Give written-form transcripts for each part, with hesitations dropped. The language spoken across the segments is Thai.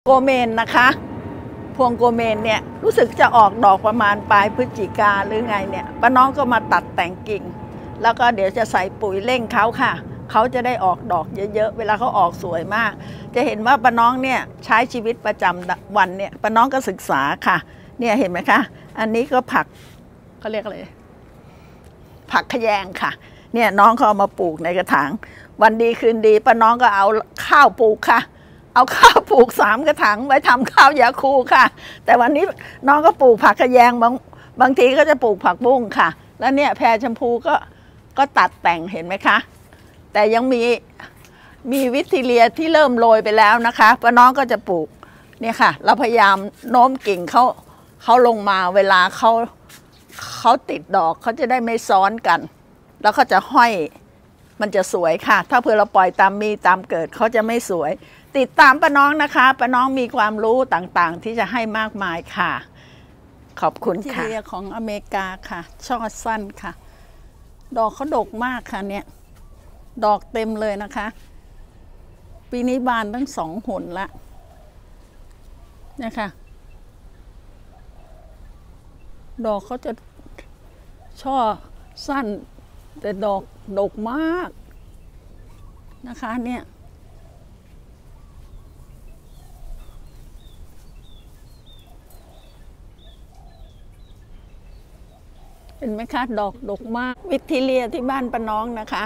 โกเมนนะคะพวงโกเมนเนี่ยรู้สึกจะออกดอกประมาณปลายพฤศจิกาหรือไงเนี่ยป้าน้องก็มาตัดแต่งกิ่งแล้วก็เดี๋ยวจะใส่ปุ๋ยเร่งเขาค่ะเขาจะได้ออกดอกเยอะๆเวลาเขาออกสวยมากจะเห็นว่าป้าน้องเนี่ยใช้ชีวิตประจำวันเนี่ยป้าน้องก็ศึกษาค่ะเนี่ยเห็นไหมคะอันนี้ก็ผักเขาเรียกอะไรผักขยงค่ะเนี่ยน้องเขาเอามาปลูกในกระถางวันดีคืนดีป้าน้องก็เอาข้าวปลูกค่ะเอาข้าวปลูก3 กระถางไว้ทำข้าวยาคูค่ะแต่วันนี้น้องก็ปลูกผักขยงบางทีก็จะปลูกผักบุ้งค่ะแล้วเนี่ยแพรชมพูก็ตัดแต่งเห็นไหมคะแต่ยังมีวิทิเลียที่เริ่มโรยไปแล้วนะคะป้าน้องก็จะปลูกเนี่ยค่ะเราพยายามโน้มกิ่งเขาลงมาเวลาเขาติดดอกเขาจะได้ไม่ซ้อนกันแล้วเขาจะห้อยมันจะสวยค่ะถ้าเผื่อเราปล่อยตามเกิดเขาจะไม่สวยติดตามป้าน้องนะคะป้าน้องมีความรู้ต่างๆที่จะให้มากมายค่ะขอบคุณค่ะที่ของอเมริกาค่ะช่อสั้นค่ะดอกเขาดกมากค่ะเนี่ยดอกเต็มเลยนะคะปีนี้บานทั้ง2 หนละเนี่ยค่ะดอกเขาจะช่อสั้นแต่ดอกดกมากนะคะเนี่ยเห็นไหมคะดอกดกมากวิทิเลียที่บ้านป้าน้องนะคะ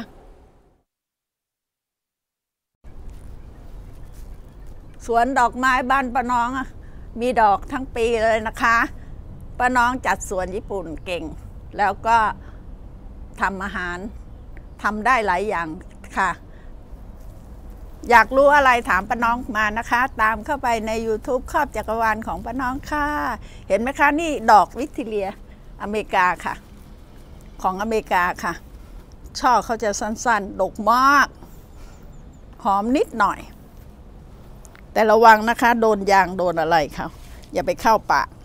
สวนดอกไม้บ้านป้าน้องมีดอกทั้งปีเลยนะคะป้าน้องจัดสวนญี่ปุ่นเก่งแล้วก็ทำอาหารทำได้หลายอย่างค่ะอยากรู้อะไรถามป้าน้องมานะคะตามเข้าไปใน YouTube ครอบจักรวาลของป้าน้องค่ะเห็นไหมคะนี่ดอกวิทิเลียอเมริกาค่ะของอเมริกาค่ะช่อเขาจะสั้นๆดกมากหอมนิดหน่อยแต่ระวังนะคะโดนยางโดนอะไรเขาอย่าไปเข้าปาก